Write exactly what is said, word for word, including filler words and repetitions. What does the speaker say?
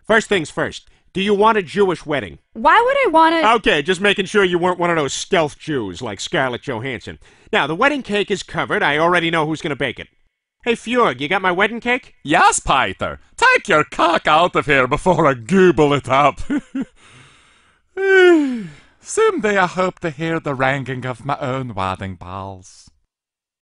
First things first. Do you want a Jewish wedding? Why would I want to... Okay, just making sure you weren't one of those stealth Jews like Scarlett Johansson. Now, the wedding cake is covered. I already know who's going to bake it. Hey, Fjord, you got my wedding cake? Yes, Peter. Take your cock out of here before I gooble it up. Someday I hope to hear the ringing of my own wedding bells.